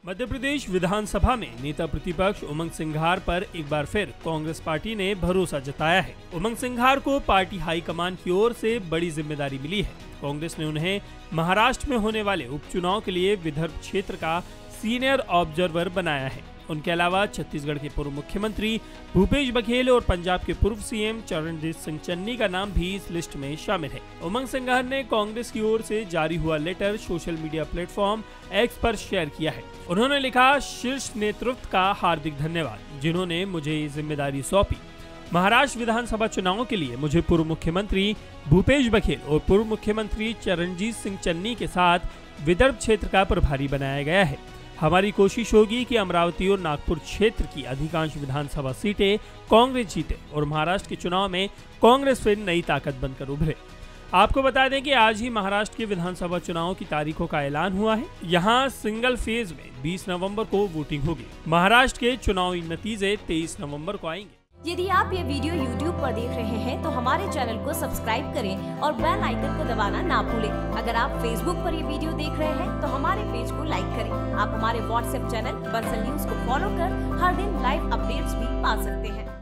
मध्य प्रदेश विधानसभा में नेता प्रतिपक्ष उमंग सिंघार पर एक बार फिर कांग्रेस पार्टी ने भरोसा जताया है। उमंग सिंघार को पार्टी हाईकमान की ओर से बड़ी जिम्मेदारी मिली है। कांग्रेस ने उन्हें महाराष्ट्र में होने वाले उपचुनाव के लिए विदर्भ क्षेत्र का सीनियर ऑब्जर्वर बनाया है। उनके अलावा छत्तीसगढ़ के पूर्व मुख्यमंत्री भूपेश बघेल और पंजाब के पूर्व सीएम चरणजीत सिंह चन्नी का नाम भी इस लिस्ट में शामिल है। उमंग सिंघार ने कांग्रेस की ओर से जारी हुआ letter social media platform X पर शेयर किया है। उन्होंने लिखा, शीर्ष नेतृत्व का हार्दिक धन्यवाद, जिन्होंने मुझे ये जिम्मेदारी सौंपी। महाराष्ट्र विधानसभा चुनाव के लिए मुझे पूर्व मुख्यमंत्री भूपेश बघेल और पूर्व मुख्यमंत्री चरणजीत सिंह चन्नी के साथ विदर्भ क्षेत्र का प्रभारी बनाया गया है। हमारी कोशिश होगी कि अमरावती और नागपुर क्षेत्र की अधिकांश विधानसभा सीटें कांग्रेस जीते और महाराष्ट्र के चुनाव में कांग्रेस फिर नई ताकत बनकर उभरे। आपको बता दें कि आज ही महाराष्ट्र के विधानसभा चुनाव की तारीखों का ऐलान हुआ है। यहां सिंगल फेज में 20 नवंबर को वोटिंग होगी। महाराष्ट्र के चुनावी नतीजे 23 नवंबर को आएंगे। यदि आप ये वीडियो YouTube पर देख रहे हैं तो हमारे चैनल को सब्सक्राइब करें और बेल आइकन को दबाना ना भूलें। अगर आप Facebook पर ये वीडियो देख रहे हैं तो हमारे पेज को लाइक करें। आप हमारे WhatsApp चैनल बंसल न्यूज को फॉलो कर हर दिन लाइव अपडेट्स भी पा सकते हैं।